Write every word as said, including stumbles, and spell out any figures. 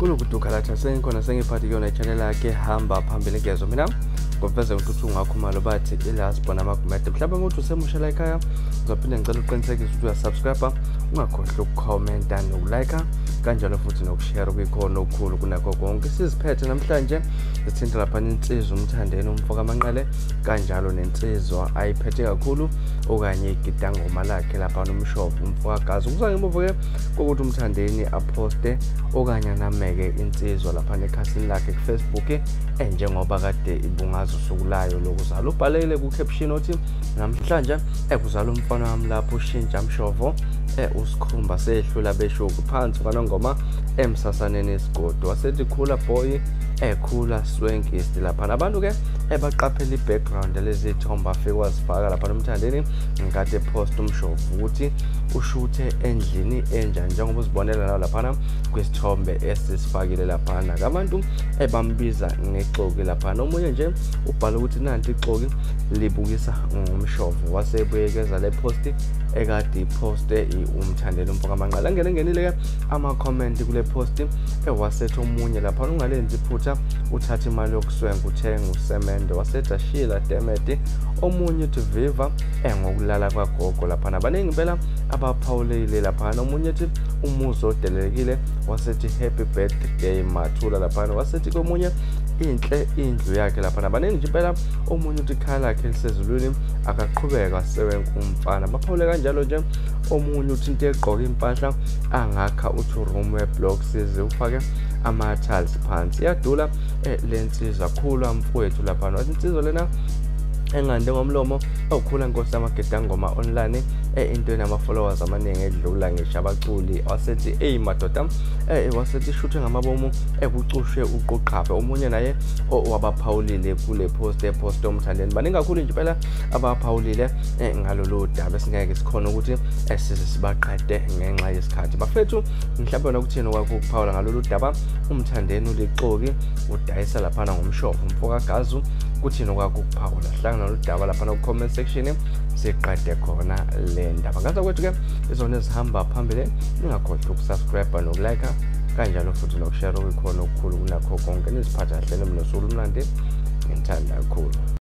Kulukudukhalatha sengikhona sengiphathi kuyona i-channel yakhe hamba phambili ngezo mina ngofeza ukuthi ungakhumalo bathi ilasbo namaGumede mhlawumbe ngokuthi usemushela ekhaya uzophinde ngicela uqinisekise ukuthi uyasubscribe ungakhohlwa ukukhomenta nokulike kanjalo futhi nokushare kwikhona okukhulu kunakho konke siziphethe namhlanje sithinta lapha insizwa umthandeni umfoka amanqele kanjalo nensizwa ayiphethe kakhulu okanye igidangoma lakhe lapha uMshovo umfoka gazi kuza ngemuva ke ukuthi umthandeni aposte okanye nameke insizwa lapha nekhasini lakhe kuFacebook enjengoba kade ibungazo sukulayo lokuzala ubhalele ku caption othi namhlanje ekuzala umfana wami lapho ushintsha uMshovo usikhumba sehlula beshuku phansi kwanongoma emsasaneni esigodo wasethi khula boy ekhula swenkist lapha nabantu ke ebaqaphela i-background lezithomba afike wazifaka lapha nomthandeni ngade post uMshovo ukuthi ushuthe endlini enjani njengoba uzibonela nayo lapha kwisithombe esisifakile lapha abantu ebambiza ngexoki lapha nomunye nje ubhala ukuthi nanti ixoki libukisa uMshovo wasebuyekeza le post ekade iposte umthandeni umfoka amanqala ngene ngenile ke ama comment kule post ewasethe omunye lapha ungalenzi iphutha uthatha imali yokuswenga uthenga usemende wasetha shila demeti omunye uthi viva engokulala kwagogo lapha nabaningi impela abaphawulile lapha nomunye uthi umuzo odelekile wasethi happy birthday mathula lapha wasethi komunye inhle indlu yakhe lapha nabaningi nje impela omunye uthi ikhala lakhe lisezulwini akaqhubeka sewenza umfana baphawule kanjalo nje omunye uthi into egqoka impahla angakha uthi room we blocks ufake ama tiles phansi yadula lensizwa khulu amfowethu lapha insizwa lena engande ngomlomo awukhula inkosi yamagedangoma online into enama followers amaningi edlula ngisho abaculi wasethi hey madoda wasethi shuthe ngamabomu ekucushwe uqoqaphe omunye naye wabaphawulile kule post epost umthandeni baningi kakhulu nje phela abaphawulile ngalolu daba singeke sikhona ukuthi esise sibaqede ngenxa yesikhathi bafethu mhlawumbe nokuthini kwakho ukuphawula ngalolu daba umthandeni ulixoki udayisa lapha ngomshovu umfoka gazu kuthini kwakho ukuphawula hlangana noludaba lapha ku comment section siqede khona le ndaba ngaza kwethu ke izona ezihamba phambili ningakhohlwa ukusubscribe nokulike kanjalo futhi nokushare kwikhona okukhulu kunakho konke niziphatha kahle nomnosulu umnandi ngithanda kakhulu.